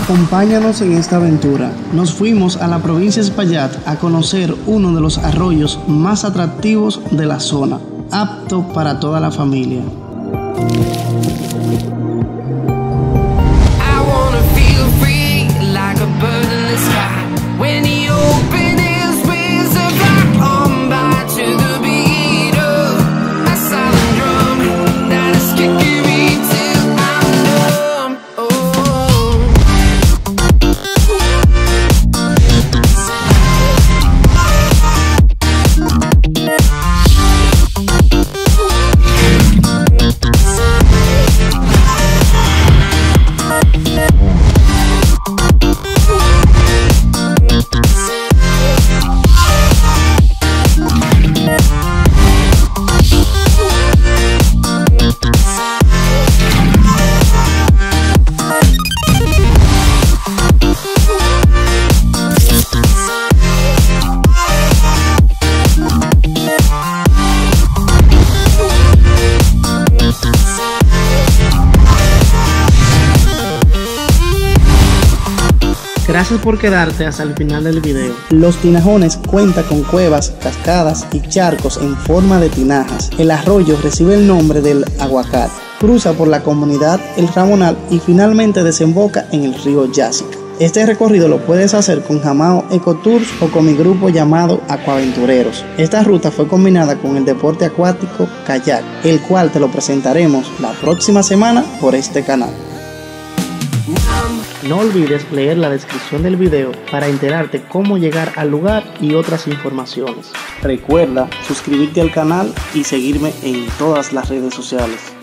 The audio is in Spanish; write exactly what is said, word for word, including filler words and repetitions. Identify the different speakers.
Speaker 1: Acompáñanos en esta aventura. Nos fuimos a la provincia de Espaillat a conocer uno de los arroyos más atractivos de la zona, apto para toda la familia. Gracias por quedarte hasta el final del video. Los Tinajones cuenta con cuevas, cascadas y charcos en forma de tinajas. El arroyo recibe el nombre del Aguacat, cruza por la comunidad El Ramonal y finalmente desemboca en el río Yásica. Este recorrido lo puedes hacer con Jamao Ecotours o con mi grupo llamado Aquaventureros. Esta ruta fue combinada con el deporte acuático kayak, el cual te lo presentaremos la próxima semana por este canal. No olvides leer la descripción del video para enterarte cómo llegar al lugar y otras informaciones. Recuerda suscribirte al canal y seguirme en todas las redes sociales.